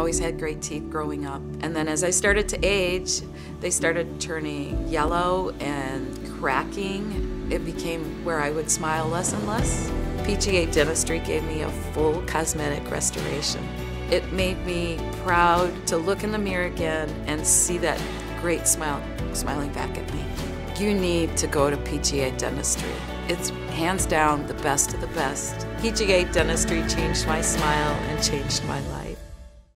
always had great teeth growing up. And then as I started to age, they started turning yellow and cracking. It became where I would smile less and less. PGA Dentistry gave me a full cosmetic restoration. It made me proud to look in the mirror again and see that great smile smiling back at me. You need to go to PGA Dentistry. It's hands down the best of the best. PGA Dentistry changed my smile and changed my life.